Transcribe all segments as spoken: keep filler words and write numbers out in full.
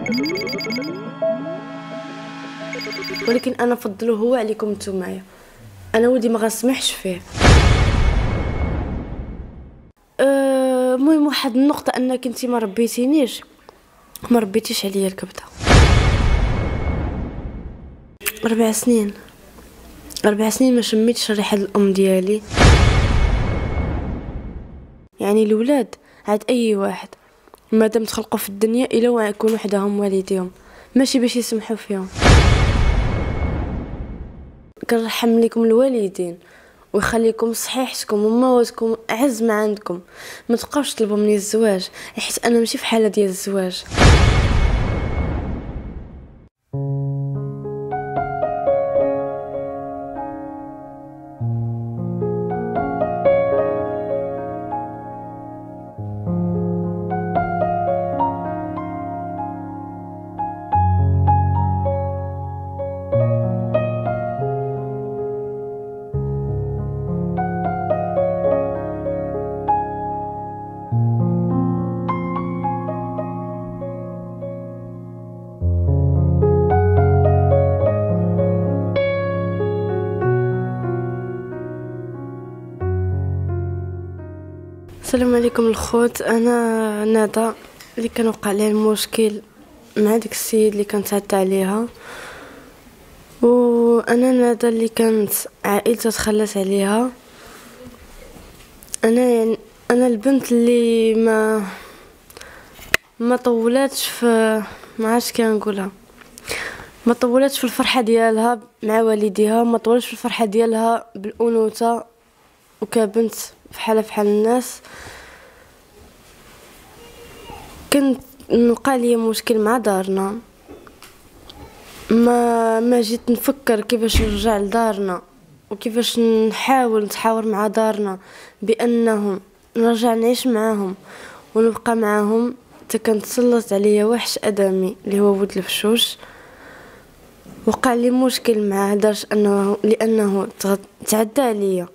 ولكن انا نفضلو هو عليكم نتومايا. انا ولدي ما غنسمحش فيه. المهم أه واحد النقطه انك انت ما ربيتينيش ما ربيتيش عليا الكبده. اربع سنين اربع سنين ما شميتش ريحه الام ديالي. يعني الولاد عاد اي واحد مادام تخلقوا في الدنيا الا ويكونوا وحدهم والديهم ماشي باش يسمحوا فيهم. كنرحم لكم الوالدين ويخليكم صحيحتكم ومواتكم اعز ما عندكم. ما تبقاوش تطلبوا مني الزواج حيت انا ماشي في حاله ديال الزواج. السلام عليكم الخوت. انا ندى اللي كان وقع لي المشكل مع ديك السيد اللي كانت عدت عليها، وانا ندى اللي كانت عائلتها تخلت عليها. انا يعني انا البنت اللي ما ما طولاتش في ما عرفتش كنقولها ما طولاتش في الفرحه ديالها مع والديها، ما طولاتش في الفرحه ديالها بالانوثه وكبنت بحال بحال الناس. كنت نلقى لي مشكل مع دارنا، ما ما جيت نفكر كيفاش نرجع لدارنا وكيفاش نحاول نتحاور مع دارنا بانهم نرجع نعيش معاهم ونبقى معاهم. حتى كان تسلط عليا وحش ادمي اللي هو ولد الفشوش. وقع لي مشكل معاه لدرجه انه لانه تعدى عليا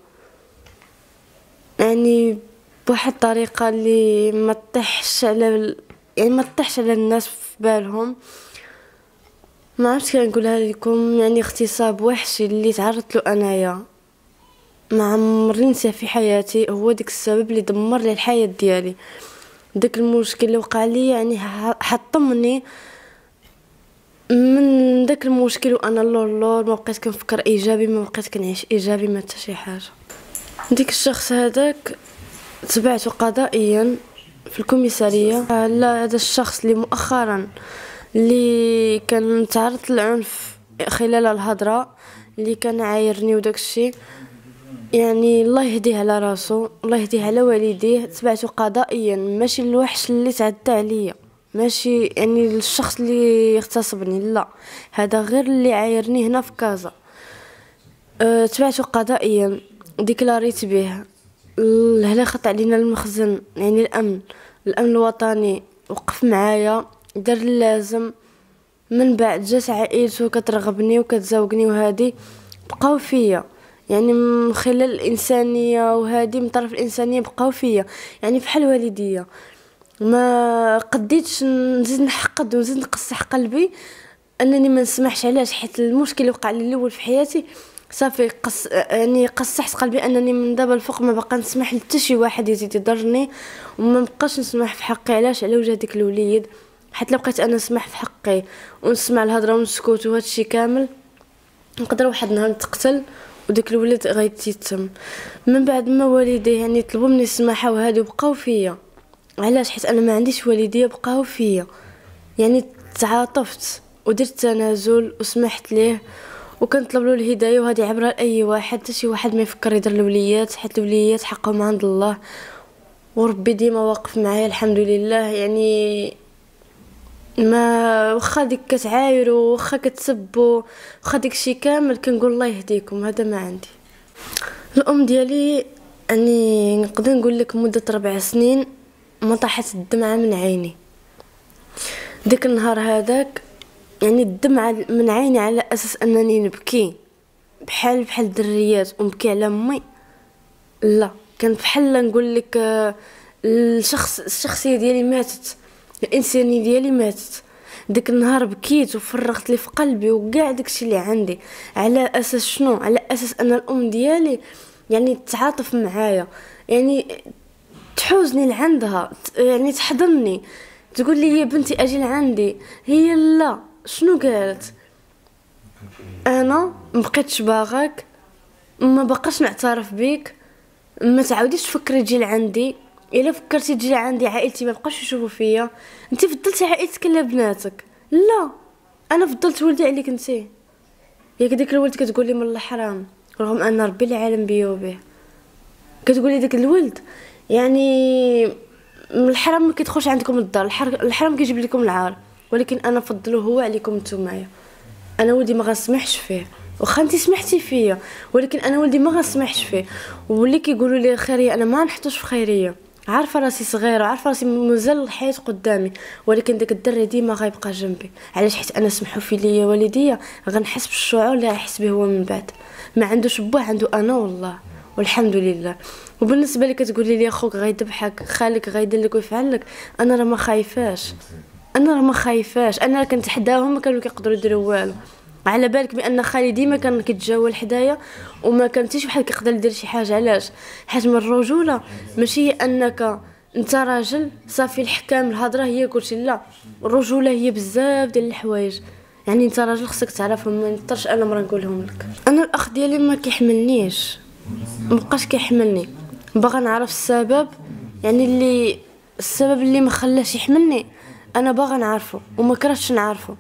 يعني بواحد الطريقه اللي ما تطيحش على يعني ما تطيحش على الناس في بالهم. ما عرفتش كنقولها لكم، يعني اغتصاب وحشي اللي تعرضت له انايا ما عمرني نساه في حياتي. هو ديك السبب اللي دمر لي الحياه ديالي. داك المشكل اللي وقع لي يعني حطمني من داك المشكل، وانا اللور اللور ما بقيت كنفكر ايجابي، ما بقيت كنعيش ايجابي ما حتى شي حاجه. ديك الشخص هذاك تبعته قضائيا في الكوميساريه. لا، هذا الشخص اللي مؤخرا اللي كان تعرض للعنف خلال الهضره اللي كان عايرني وداك الشيء، يعني الله يهديه على راسو، الله يهديه على والديه. تبعته قضائيا، ماشي الوحش اللي تعدى عليا، ماشي يعني الشخص اللي اغتصبني، لا، هذا غير اللي عايرني هنا في كازا. أه تبعته قضائيا، ديكلاريت به. الهلا خط علينا المخزن، يعني الامن الامن الوطني وقف معايا، دار اللازم. من بعد جات عائلته كترغبني وكتزوقني وهادي بقاو فيا، يعني من خلال الانسانيه وهادي من طرف الانسانيه بقاو فيا، يعني بحال والديا. ما قديتش نزيد نحقد ونزيد نقصح قلبي انني ما نسمحش. علاش؟ حيت المشكل اللي وقع لي الاول في حياتي صافي قص يعني قصحت قلبي انني من دابا الفوق ما بقى نسمح لحتى شي واحد يزيد يضرني، وما بقاش نسمح في حقي. علاش؟ على وجه ديك الوليد. حيت لو بقيت انا نسمح في حقي ونسمع الهضره ونسكت وهذا الشيء كامل، نقدر واحد النهار نتقتل وديك الولد غيتيتم. من بعد ما والديه يعني طلبوا مني السماحه وهادي وبقاو فيا. علاش؟ حيت انا ما عنديش والديه بقاو فيا، يعني تعاطفت ودرت تنازل وسمحت ليه وكنطلب له الهدايه. وهذه عبره لاي واحد، حتى شي واحد ما يفكر يدير الوليات، حيت الوليات حقهم عند الله، وربي ديما واقف معايا الحمد لله. يعني ما واخا ديك كتعايروا واخا كتسبوا واخا داكشي كامل كنقول الله يهديكم. هذا ما عندي. الام ديالي يعني نقدر نقول لك مده ربع سنين ما طاحت الدمعه من عيني. ديك النهار هذاك يعني الدمعه من عيني على اساس انني نبكي بحال بحال الدريات ونبكي على امي، لا، كان بحال نقول لك الشخص الشخصيه ديالي ماتت، الانسانيه ديالي ماتت. ديك النهار بكيت وفرغت لي في قلبي وكاع داكشي اللي عندي. على اساس شنو؟ على اساس ان الام ديالي يعني تتعاطف معايا، يعني تحوزني لعندها، يعني تحضنني، تقول لي يا بنتي اجي لعندي. هي لا، شنو قالت؟ انا مبقيتش باغاك، ما بقاش نعترف بيك، ما تعاوديش تفكري تجي لعندي. الا فكرتي تجي لعندي عائلتي ما بقاش يشوفوا فيا. انت فضلتي عائلتك ولا بناتك؟ لا، انا فضلت ولدي عليك انت. ياك ديك الولد كتقولي من الحرام رغم ان ربي اللي عالم بيا وبيه، كتقولي داك الولد يعني من الحرام ما كيدخلش عندكم الدار، الحرام كيجيب لكم العار، ولكن انا فضلو هو عليكم نتوما. انا ولدي ما غنسمحش فيه، واخا انت سمحتي فيا ولكن انا ولدي ما غنسمحش فيه. واللي كيقولوا لي خيريه انا ما نحطوش في خيريه، عارفه راسي صغيره وعارفه راسي مازال الحياه قدامي، ولكن داك الدري ديما غيبقى جنبي. علاش؟ حيت انا سمحوا في ليا والديا، غنحس بالشعور اللي غيحس به هو من بعد. ما عندوش بوه، عنده انا والله والحمد لله. وبالنسبه لي كتقولي لي اخوك غيذبحك، خالك غيدير لك ويفعل لك، انا راه ما خايفاش، انا راه ما خايفاش. انا كنت حداهم ما كانوا كيقدروا يديروا والو. على بالك بان خالي ديما كان كيتجاول حدايا وما كان حتى شي واحد كيقدر يدير شي حاجه. علاش؟ حيت من الرجوله ماشي انك انت راجل صافي الحكام الهضره هي كلشي، لا، الرجوله هي بزاف ديال الحوايج. يعني انت راجل خصك تعرفهم، ما نضطرش انا مرة نقولهم لك. انا الاخ ديالي ما كيحملنيش، مبقاش كيحملني، باغا نعرف السبب، يعني اللي السبب اللي ما خلاش يحملني انا باغا نعرفه وما كرهتش نعرفه.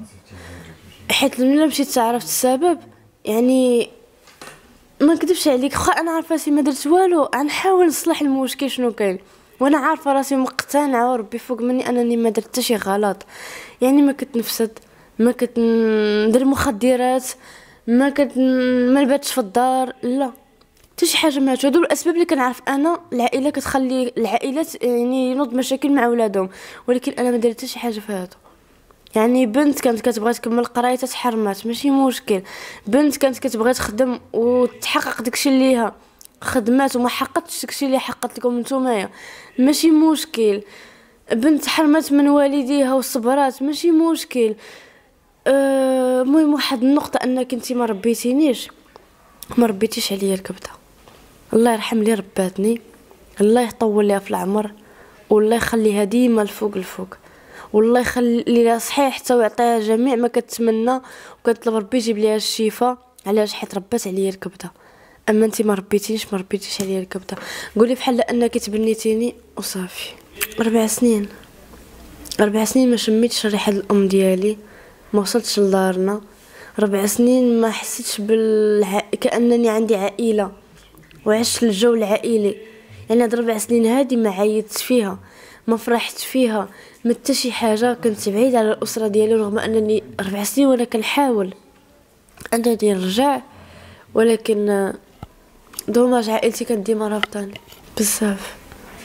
حيت ملي مشيت عرفت السبب يعني ما نكذبش عليك، خا انا عارفه راسي ما درت والو، غنحاول نصلح المشكل شنو كاين، وانا عارفه راسي مقتنعه وربي فوق مني انني ما درت حتى شي غلط. يعني ما كنتنفسد، ما كندير مخدرات، ما كنت ما نباتش في الدار، لا حتى شي حاجه. ما هادو الاسباب اللي كنعرف انا العائله كتخلي العائلات يعني ينوض مشاكل مع ولادهم، ولكن انا ما درت حتى شي حاجه في هادو. يعني بنت كانت كتبغي تكمل قرايتها تحرمات، ماشي مشكل. بنت كانت كتبغي تخدم وتحقق داكشي ليها، خدمات وما حققتش داكشي اللي حققت لكم نتوما، ماشي مشكل. بنت حرمت من والديها وصبرات، ماشي مشكل. المهم أه واحد النقطه انك انت ما ربيتينيش، ما ربيتيش عليا الكبده. الله يرحم لي رباتني، الله يطول ليها في العمر، والله يخليها ديما الفوق الفوق، والله يخلي ليها صحيح حتى ويعطيها جميع ما كتمنى، وكنطلب ربي يجيب ليها الشفاء. علاش؟ حيت ربات عليا الكبده. اما انت ما ربيتينيش، ما ربيتيش عليا الكبده. قولي بحال انك تبنيتيني وصافي. اربع سنين اربع سنين ما شميتش ريحه الام ديالي، ما وصلتش لدارنا. ربع سنين ما حسيتش بالع... كانني عندي عائله وعشت الجو العائلي. يعني هاد ربع سنين هادي ما عيطت فيها، ما فرحت فيها، ما حتى شي حاجه. كنت بعيد على الاسره ديالي رغم انني اربع سنين وانا كنحاول انني نرجع، ولكن دوماج عائلتي كانت ديما رافضاني بزاف.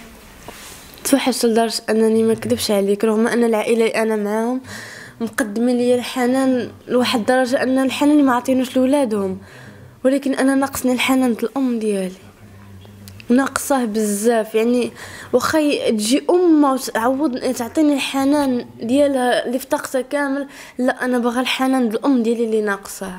توحشت لدرجه انني ما نكذبش عليك، رغم ان العائله اللي انا معاهم مقدمين لي الحنان لواحد الدرجه ان الحنان اللي ما عطينوش لولادهم، ولكن انا ناقصني الحنان د الام ديالي، ناقصه بزاف. يعني واخا تجي امه وتعوض تعطيني الحنان ديالها اللي افتقته كامل، لا انا باغا الحنان د الام ديالي اللي ناقصه.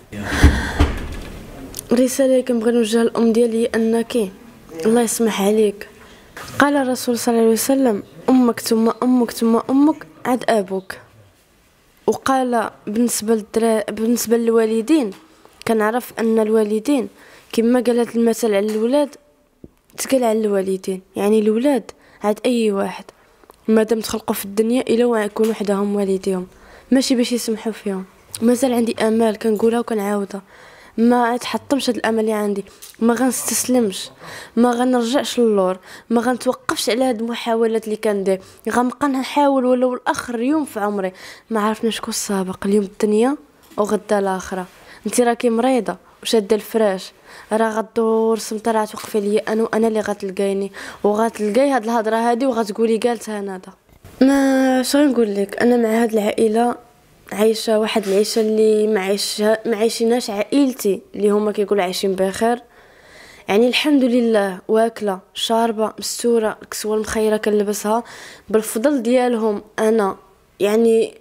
الرساله اللي كنبغي نوجهها للام ديالي هي انك الله يسمح عليك. قال الرسول صلى الله عليه وسلم: امك ثم امك ثم امك عاد ابوك. وقال بالنسبه للدرا بالنسبه للوالدين، كنعرف ان الوالدين كما قالت المثل على الولاد تقال على الوالدين. يعني الولاد عاد اي واحد مادام تخلقوا في الدنيا الا يكونوا حداهم والديهم، ماشي باش يسمحوا فيهم. مازال عندي امال كنقولها وكنعاودها، ما تحطمش هاد الامل اللي عندي، ما غنستسلمش، ما غنرجعش للور، ما غنتوقفش على هاد المحاولات اللي كندير، غنبقى نحاول ولو الاخر يوم في عمري. ما عرفنا شكون السابق، اليوم الدنيا وغدا الاخره. انت راكي مريضه وشاده الفراش، راه غدور سمطره توقفي ليا انا وانا اللي غتلقايني وغتلقاي هاد الهضره هادي وغتقولي قالتها انا دا. ما شنو نقول لك، انا مع هاد العائله عايشه واحد العيشه اللي ما عايشها ما عايشيناش عائلتي اللي هما كيقولوا عايشين بخير. يعني الحمد لله واكله شاربه مستوره، الكسوه المخيره كنلبسها بالفضل ديالهم. انا يعني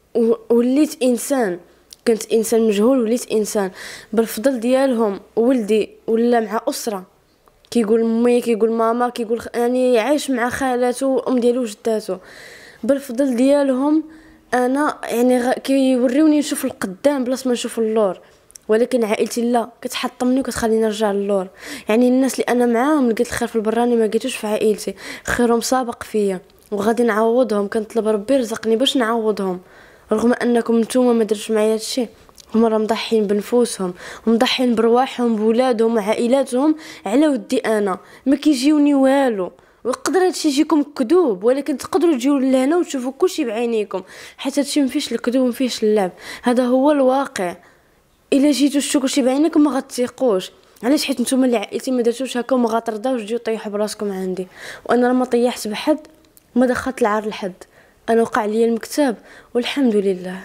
وليت انسان، كنت انسان مجهول وليت انسان بالفضل ديالهم. ولدي ولا مع اسره كيقول مي كيقول ماما كيقول يعني عايش مع خالاته وام ديالو وجداتو بالفضل ديالهم. انا يعني غ... كيوريوني نشوف القدام بلاص ما نشوف اللور، ولكن عائلتي لا كتحطمني وكتخليني نرجع للور. يعني الناس اللي انا معاهم لقيت الخير في البراني ما لقيتوش في عائلتي، خيرهم سابق فيا وغادي نعوضهم. كنطلب ربي يرزقني باش نعوضهم، رغم انكم نتوما ما درتوش معايا هادشي. هما راه مضحين بنفوسهم ومضحين برواحهم بولادهم وعائلاتهم على ودي انا، ما كيجيوني والو. ويقدر هادشي يجيكم كذوب، ولكن تقدروا تجيو لهنا وتشوفوا كلشي بعينيكم، حيت هادشي مفيش الكذوب مفيش اللعب، هذا هو الواقع. الا جيتو تشوفوا كلشي بعينيكم ما غتثيقوش. علاش؟ حيت نتوما اللي عائلتي ما درتوش هكا وما غترضاوش تجيو طيحوا براسكم عندي. وانا راه ما طيحت بحد، ما دخلت العار لحد، انا وقع لي المكتاب والحمد لله.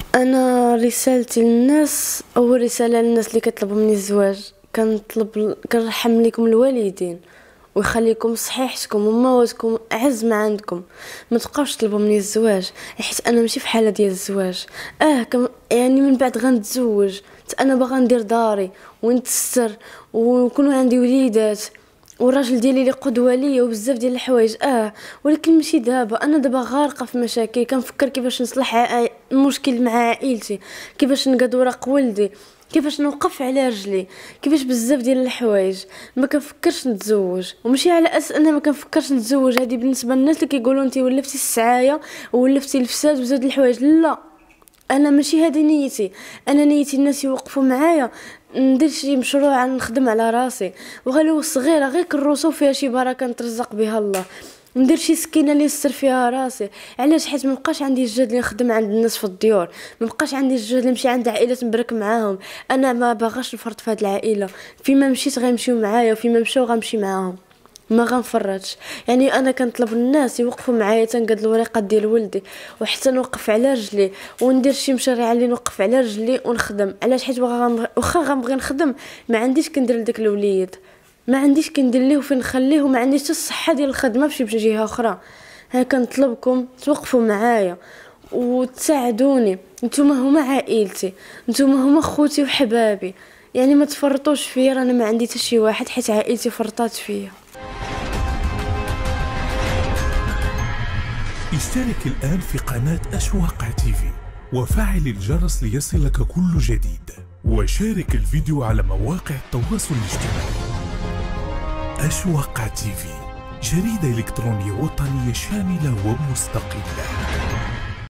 انا رسالتي للناس، اول رساله للناس اللي كيطلبوا مني الزواج، كنطلب كنرحم لكم الوالدين ويخليكم صحيحتكم ومواتكم اعز ما عندكم. ما تبقاوش تطلبوا مني الزواج، حيت انا ماشي في حاله ديال الزواج. اه كم يعني من بعد غنتزوج، انا باغا ندير داري ونتستر ويكونوا عندي وليدات، والراجل ديالي اللي قدوه ليا وبزاف ديال الحوايج. اه ولكن ماشي دابا، انا دابا غارقه في مشاكل، كنفكر كيفاش نصلح ع... المشكل مع عائلتي، كيفاش نقاد ورق ولدي، كيفاش نوقف على رجلي، كيفاش بزاف ديال الحوايج. ما كنفكرش نتزوج، وماشي على اساس انا ما كنفكرش نتزوج، هذه بالنسبه للناس اللي كيقولوا انت ولفتي السعايه وولفتي الفساد وزاد الحوايج. لا، انا ماشي هذه نيتي. انا نيتي الناس يوقفوا معايا، ندير شي مشروع نخدم على راسي، وغالو صغيره غير كروسو فيها شي بركه نترزق بها الله، ندير شي سكينه اللي نستر فيها راسي. علاش؟ حيت ما بقاش عندي الجهد اللي نخدم عند الناس في الديور، ما بقاش عندي الجهد اللي نمشي عند عائلات نبرك معاهم. انا ما باغاش نفرط في هاد العائله، فيما مشيت غيمشيو معايا وفيما مشاو غنمشي معاهم، ما غنفرطش. يعني انا كنطلب الناس يوقفوا معايا تنقاد الوريقات ديال ولدي، وحتى نوقف على رجلي وندير شي مشاريع اللي نوقف على رجلي ونخدم. علاش؟ حيت واخا غنبغي نخدم ما عنديش كندير لداك الوليد، ما عنديش كندير ليه وفين نخليه، وما عنديش حتى الصحه ديال الخدمه باش بشي جهه اخرى. ها كنطلبكم توقفوا معايا وتساعدوني، نتوما هما عائلتي، نتوما هما خوتي وحبابي. يعني ما تفرطوش فيا، رانا ما عندي حتى شي واحد، حيت عائلتي فرطات فيا. اشترك الآن في قناة أشواق تيفي وفعل الجرس ليصلك كل جديد، وشارك الفيديو على مواقع التواصل الاجتماعي. أشواق تيفي، جريدة إلكترونية وطنية شاملة ومستقلة.